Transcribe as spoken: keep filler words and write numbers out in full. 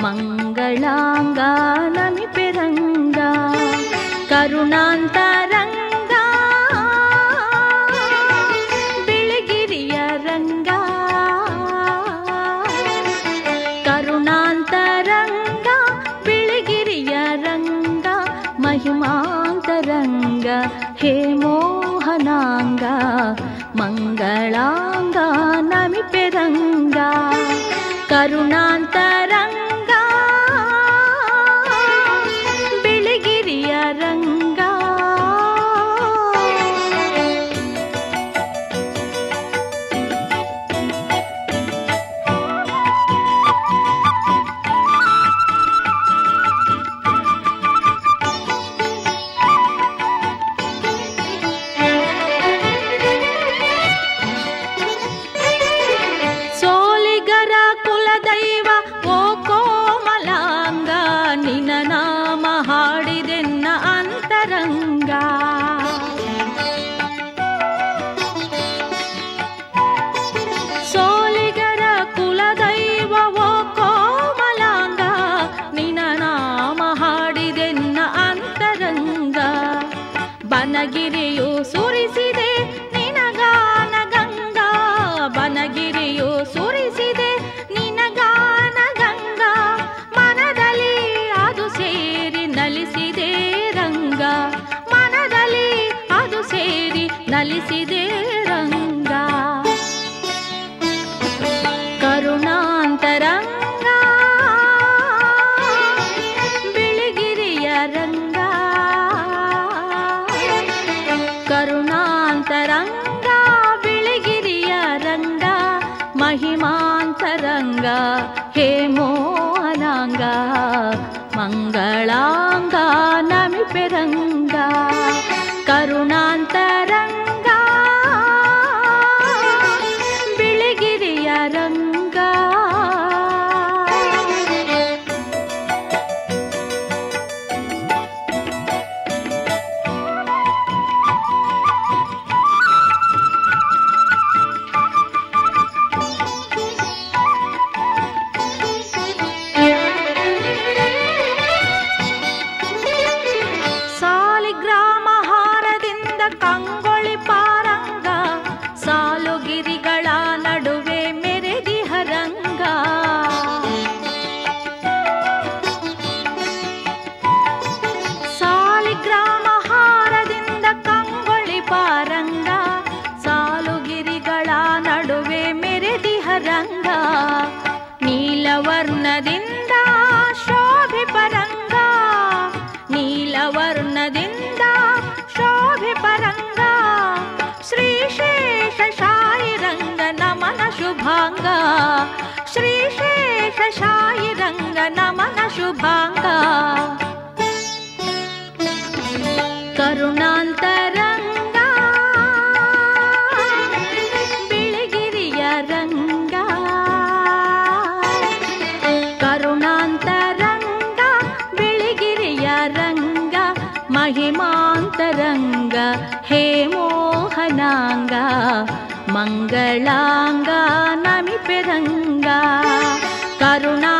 ಮಂಗಳಾಂಗ ನಮಿಪೆ ರಂಗ ಕರುಣಾಂತರಂಗ ಬಿಳಿಗಿರಿಯ ರಂಗ ಕರುಣಾಂತರಂಗ ಬಿಳಿಗಿರಿಯ ರಂಗ ಮಹಿಮಾಂತರಂಗ ಹೇ ಮೋಹನಾಂಗ ಮಂಗಳಾಂಗ ನಮಿಪೆ ರಂಗ ಕರುಣಾಂತರಂಗ ಬಿಳಿಗಿರಿಯ ರಂಗ ಬನಗಿರಿಯು ಸುರಿಸಿದೆ ನಿನಗಾನ ಗಂಗಾ ಬನಗಿರಿಯು ಸುರಿಸಿದೆ ನಿನಗಾನ ಗಂಗಾ ಮನದಲ್ಲಿ ಅದು ಸೇರಿ ನಲಿಸಿದೆ ರಂಗ ಮನದಲ್ಲಿ ಅದು ಸೇರಿ ನಲಿಸಿದೆ ರಂಗ ಕರುಣಾಂತರಂಗ ಬಿಳಿಗಿರಿಯ ರಂಗ ಕರುಣಾಂತರಂಗ ಬಿಳಿಗಿರಿಯ ರಂಗ ಮಹಿಮಾಂತರಂಗ ಹೇ ಮೋಹನಾಂಗ ಮಂಗಳಾಂಗ ನಮಿಪೆ ರಂಗ ಕರುಣಾಂತರಂಗ ಬಿಳಿಗಿರಿಯ ರಂಗ ಕಂಗೊಳಿ ಪಾರಂಗ ಸಾಲುಗಿರಿಗಳ ನಡುವೆ ಮೆರೆದಿಹ ರಂಗ ಸಾಲಿಗ್ರಾಮ ಹಾರದಿಂದ ಕಂಗೊಳಿ ಪಾರಂಗ ಸಾಲುಗಿರಿಗಳ ನಡುವೆ ಮೆರೆದಿಹ ರಂಗ ನೀಲವರ್ಣದಿಂದ ಶೋಭಿಪ ರಂಗ ನೀಲವರ್ಣದಿಂದ ಶೋಭಿಪ ರಂಗ ಶ್ರೀಶೇಷ ಶಾಯಿ ರಂಗ ನಮನ ಶುಭಾಂಗ ಶ್ರೀಶೇಷ ಶಾಯಿ ರಂಗ ನಮನ ಶುಭಾಂಗ ಕರುಣಾಂತರಂಗ ಬಿಳಿಗಿರಿಯ ರಂಗ ಕರುಣಾಂತರಂಗ ಬಿಳಿಗಿರಿಯ ರಂಗ ಮಹಿಮಾಂತರಂಗ ಹೇ ಮೋಹನಾಂಗ ಮಂಗಳಾಂಗ ನಮಿಪೆ ರಂಗ ಕರುಣಾ